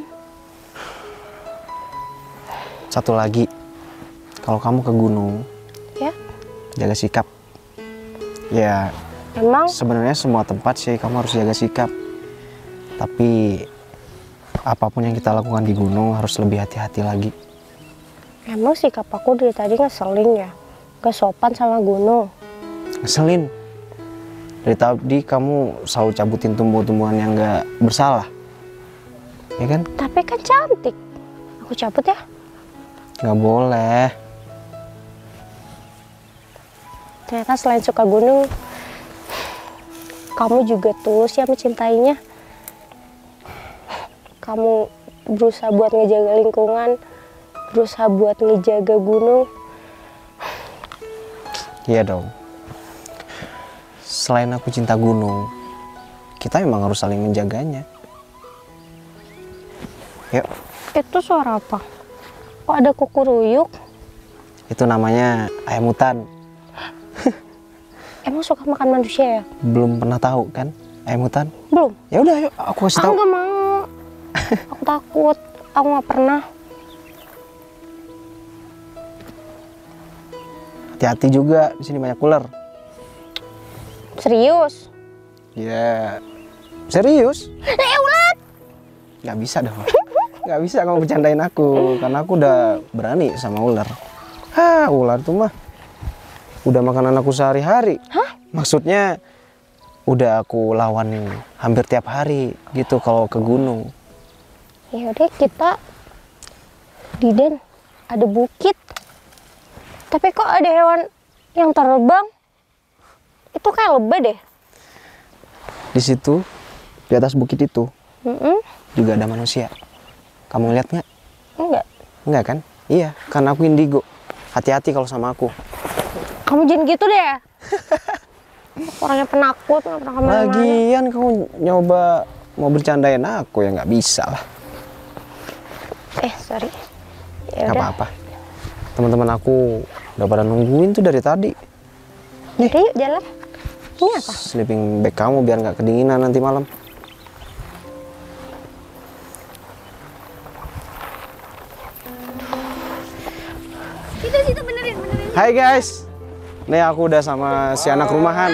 satu lagi. Kalau kamu ke gunung, Ya, jaga sikap. Ya, emang sebenarnya semua tempat sih kamu harus jaga sikap. Tapi apapun yang kita lakukan di gunung harus lebih hati-hati lagi. emang sikap aku dari tadi ngeselin ya, gak sopan sama gunung. Ngeselin. Dari tadi kamu selalu cabutin tumbuh-tumbuhan yang nggak bersalah. Ya kan? Tapi kan cantik. Aku cabut ya. Nggak boleh. Ternyata selain suka gunung, kamu juga tulus ya mencintainya. Kamu berusaha buat ngejaga lingkungan, berusaha buat ngejaga gunung. Iya dong. Selain aku cinta gunung, kita memang harus saling menjaganya. Yuk. Itu suara apa? Kok ada kukuruyuk? Itu namanya ayam hutan. Emang suka makan manusia ya? Belum pernah tahu kan ayam hutan? Belum. Ya udah, yuk aku kasih Aku tahu. nggak mau. Aku takut. Aku nggak pernah. Hati-hati juga, di sini banyak ular. Serius? Ya, serius? Eh, ulat! Nggak bisa dong. Nggak bisa kamu bercandain aku, karena aku udah berani sama ular. Hah, ular tuh mah udah makanan aku sehari-hari. Hah? Maksudnya udah aku lawanin hampir tiap hari gitu kalau ke gunung. Ya udah, kita Didan ada bukit. Tapi kok ada hewan yang terbang? Itu kayak lebah deh. Di situ, di atas bukit itu Mm-mm. juga ada manusia. Kamu lihat nggak? Enggak. Enggak kan? Iya, karena aku indigo. Hati-hati kalau sama aku. Kamu jangan gitu deh. Orangnya penakut, nggak pernah kemana-mana. Lagian kamu nyoba mau bercandain aku ya nggak bisa lah. Eh, sorry. Ya Nggak udah. apa-apa. Teman-teman aku udah pada nungguin tuh dari tadi. Nih, yuk jalan. Ini apa? Sleeping bag kamu biar nggak kedinginan nanti malam. Situ situ benerin benerin. Hai guys, nih aku udah sama si anak rumahan.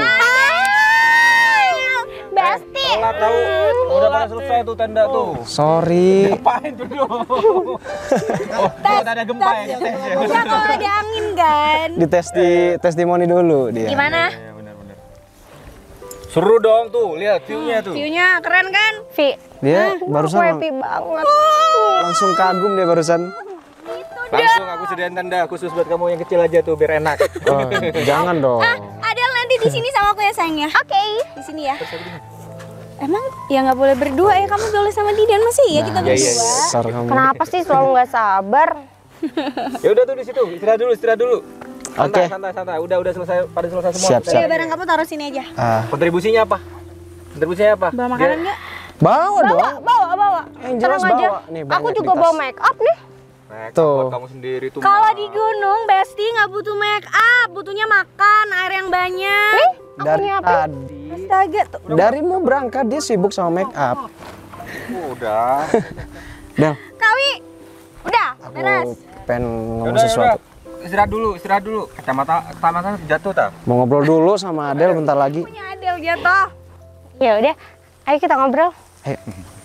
Besti. Telat tahu. Udah pada selesai tuh tenda tuh. Sorry, Ngapain tuh dong? Oh, takut ada gempa ya ngetes ya. Ya kalau ada angin kan. dites di testimoni dulu dia. Gimana? Iya benar-benar. Seru dong tuh, lihat view-nya tuh. View-nya keren kan? Vi, Dia aku barusan lang- happy banget. langsung kagum dia barusan. Langsung aku sediain tenda khusus buat kamu yang kecil aja tuh biar enak. Oh, jangan dong. Adel nanti di sini sama aku ya sayang ya. Oke. Di sini ya. Emang ya nggak boleh berdua ya, kamu boleh sama Didan masih ya kita Nah, iya, berdua. iya. Dasar kamu. Kenapa sih selalu nggak sabar? Ya udah tuh di situ, istirahat dulu, istirahat dulu. Santai, Oke. santai, santai. Udah, udah selesai, pada selesai semua. Siap, Ya siap. barang kamu taruh sini aja. Ah, Kontribusinya apa? Kontribusinya apa? Bawa makanan nggak? bawa dong. Bawa, bawa, bawa. Yang jelas Tenang aja. bawa. Nih, Aku banyak juga di tas. bawa make up nih. Make up Tuh. buat kamu sendiri tuh. Kalau Mak. di gunung, Besti nggak butuh make up, butuhnya makan, air yang banyak. Nih, aku Dari nyiapin. tadi, Astaga, tuh. dari mau berangkat dia sibuk sama make up. Udah. Del, Kawi, udah, aku beres. pengen ngomong Udah, sesuatu. udah. Istirahat dulu, istirahat dulu. Kacamata kacamata jatuh tak? Mau ngobrol dulu sama Adel bentar lagi. Punya Adel jatuh. Ya udah, ayo kita ngobrol. Ayo,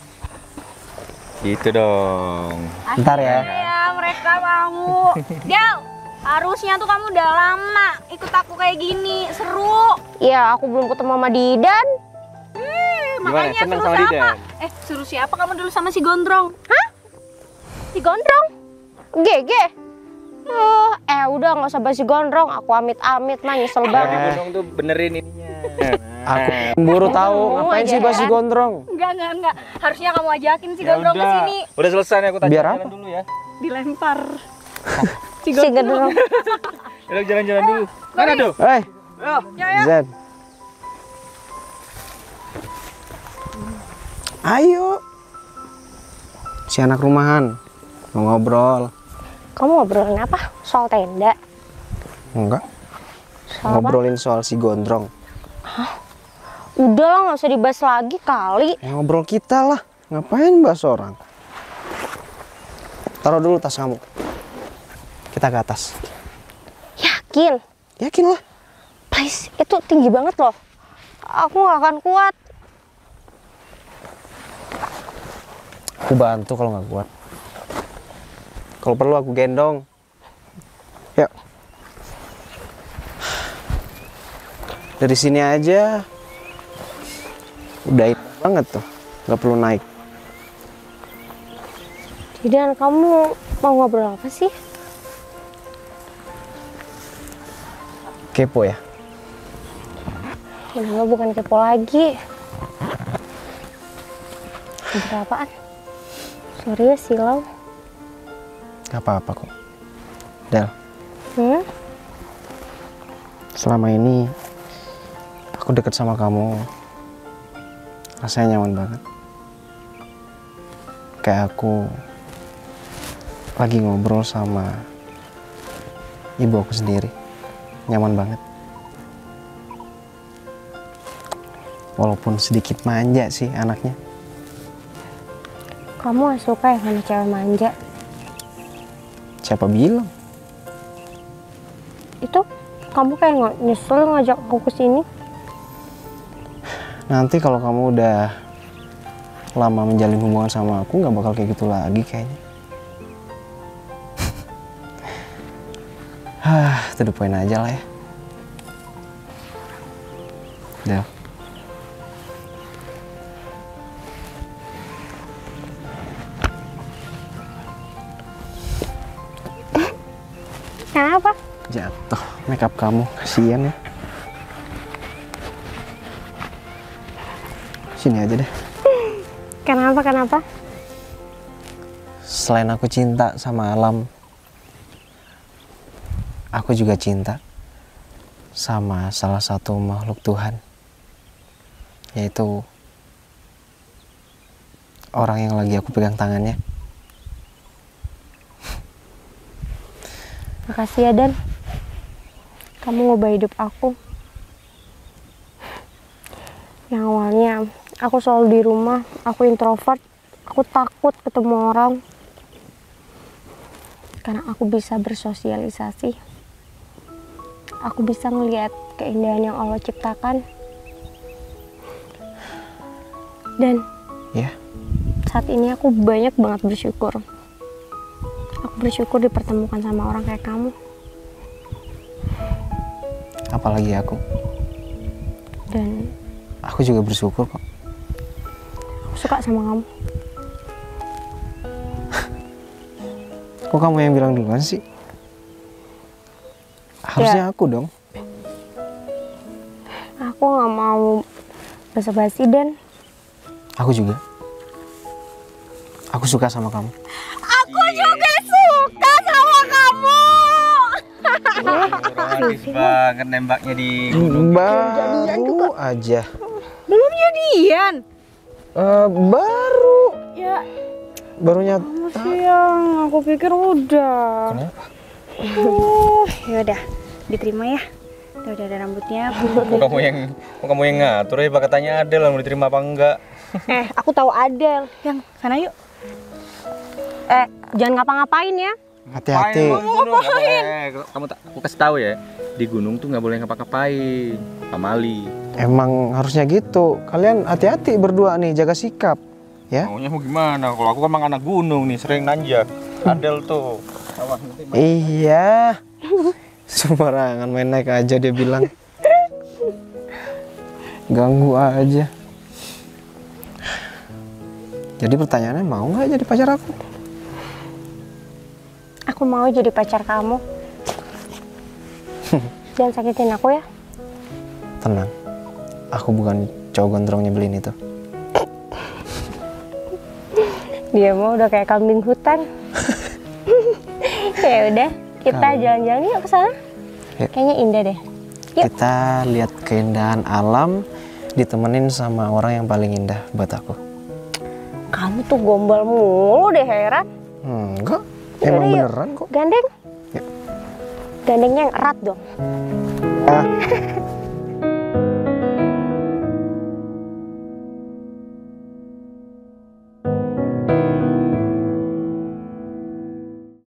Gitu dong. bentar ya. Ya, mereka mau. Del, harusnya tuh kamu udah lama ikut aku kayak gini, seru. Ya, aku belum ketemu sama Didan. Hmm, Gimana, makanya seneng suruh sama siapa? Didan? Eh, suruh siapa kamu dulu sama si Gondrong? Hah? Si Gondrong? Gege? Uh, eh udah nggak usah basi gondrong. Aku amit-amit mah nyesel Kalau di banget. gunung tuh benerin ininya. Aku buru tahu Ketemu ngapain aja, sih basi kan? gondrong. Enggak, enggak, enggak. Harusnya kamu ajakin si Ya Gondrong ke udah. sini. Udah selesai nih aku tanya Biar jalan apa? dulu ya. Dilempar. Si Si gondrong. Udah jalan-jalan dulu. Mana tuh? Eh, Ya, Zen. Ayo. Si anak rumahan mau ngobrol. Kamu ngobrolin apa? Soal tenda? Enggak, Soal apa? ngobrolin soal si gondrong. Udah lah, nggak usah dibahas lagi kali. Ya, ngobrol kita lah. Ngapain bahas orang? Taruh dulu tas kamu. Kita ke atas. Yakin? Yakin lah. Please, itu tinggi banget loh. Aku nggak akan kuat. Aku bantu kalau nggak kuat. Kalau perlu aku gendong. Yuk. Dari sini aja udah enak banget tuh, nggak perlu naik. Didan, kamu mau ngobrol apa sih? Kepo ya? Kenapa bukan kepo lagi? Ngobrol apaan? Sorry ya silau. Gak apa-apa kok. Del, Hmm? selama ini aku deket sama kamu, rasanya nyaman banget. Kayak aku lagi ngobrol sama ibu aku sendiri, nyaman banget. Walaupun sedikit manja sih anaknya. Kamu gak suka ya sama cewek manja? Siapa bilang? Itu kamu kayak nggak nyesel ngajak aku ke sini? Nanti kalau kamu udah lama menjalin hubungan sama aku, nggak bakal kayak gitu lagi kayaknya. Hah, to the point aja lah ya. Del. Kenapa? Jatuh makeup kamu, kasihan ya. Sini aja deh. Kenapa? Kenapa? Selain aku cinta sama alam, aku juga cinta sama salah satu makhluk Tuhan, yaitu orang yang lagi aku pegang tangannya. Makasih ya Dan. Kamu ngubah hidup aku. Yang awalnya aku selalu di rumah, aku introvert, aku takut ketemu orang. Karena aku bisa bersosialisasi. Aku bisa ngelihat keindahan yang Allah ciptakan. Dan Ya, saat ini aku banyak banget bersyukur. Aku bersyukur dipertemukan sama orang kayak kamu. apalagi aku. Dan Aku juga bersyukur kok. aku suka sama kamu. Kok kamu yang bilang duluan sih? Harusnya aku dong. Aku nggak mau basa-basi Dan. Aku juga. Aku suka sama kamu. Aku juga suka sama kamu. Romantis banget nembaknya di Baru aja. Belum jadian. Eh, baru. Ya, baru nyata. Siang, aku pikir udah. Kenapa? Uh, ya udah, diterima ya. Udah, udah ada rambutnya. Kok kamu yang kok kamu yang ngatur ya? Bakal tanya Adel mau diterima apa enggak? Eh, aku tahu Adel. Yang sana yuk. Eh, jangan ngapa-ngapain ya. Hati-hati. Ngapain? Kamu tak aku kasih tahu ya. Di gunung tuh nggak boleh ngapa-ngapain. Pamali. Emang harusnya gitu. Kalian hati-hati berdua nih, jaga sikap. Ya? Maunya mau gimana? Kalau aku kan emang anak gunung nih, sering nanjak. Adel tuh. Awas nanti Iya. Sembarangan main naik aja dia bilang. Ganggu aja. Jadi pertanyaannya mau nggak jadi pacar aku? Aku mau jadi pacar kamu. Jangan sakitin aku ya. Tenang. Aku bukan cowok gondrong nyebelin itu. Dia mah udah kayak kambing hutan. Ya udah, kita Kambing. jalan-jalan yuk ke sana. Yuk. Kayaknya indah deh. Yuk. Kita lihat keindahan alam ditemenin sama orang yang paling indah buat aku. Kamu tuh gombal mulu deh, heran. Hmm, enggak. Yaudah, Emang yuk. beneran kok. Gandeng. Yuk. Gandengnya yang erat dong. Ah.